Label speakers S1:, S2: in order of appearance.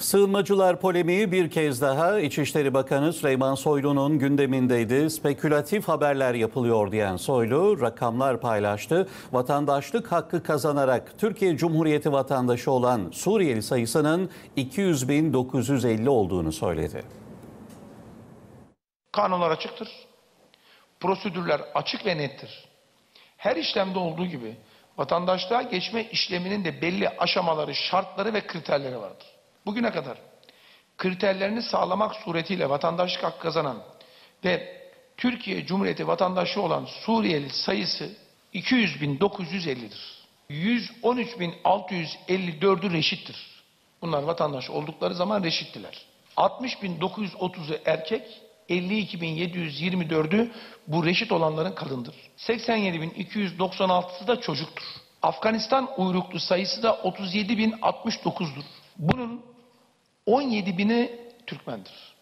S1: Sığınmacılar polemiği bir kez daha İçişleri Bakanı Süleyman Soylu'nun gündemindeydi. Spekülatif haberler yapılıyor diyen Soylu rakamlar paylaştı. Vatandaşlık hakkı kazanarak Türkiye Cumhuriyeti vatandaşı olan Suriyeli sayısının 200.950 olduğunu söyledi.
S2: Kanunlar açıktır. Prosedürler açık ve nettir. Her işlemde olduğu gibi vatandaşlığa geçme işleminin de belli aşamaları, şartları ve kriterleri vardır. Bugüne kadar kriterlerini sağlamak suretiyle vatandaşlık hakkı kazanan ve Türkiye Cumhuriyeti vatandaşı olan Suriyeli sayısı 200.950'dir. 113.654'ü reşittir. Bunlar vatandaş oldukları zaman reşittiler. 60.930'u erkek, 52.724'ü bu reşit olanların kadındır. 87.296'sı da çocuktur. Afganistan uyruklu sayısı da 37.069'dur. Bunun 17.000'i Türkmendir.